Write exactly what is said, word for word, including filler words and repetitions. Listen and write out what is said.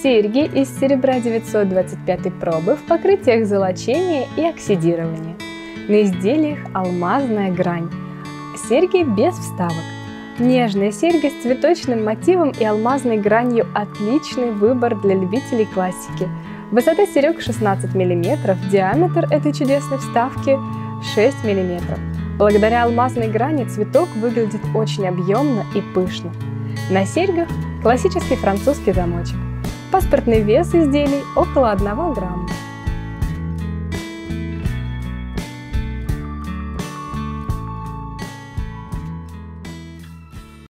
Серьги из серебра девятьсот двадцать пятой пробы в покрытиях золочения и оксидирования. На изделиях алмазная грань. Серьги без вставок. Нежные серьги с цветочным мотивом и алмазной гранью – отличный выбор для любителей классики. Высота серег шестнадцать миллиметров, диаметр этой чудесной вставки шесть миллиметров. Благодаря алмазной грани цветок выглядит очень объемно и пышно. На серьгах классический французский замочек. Паспортный вес изделий около одного грамма.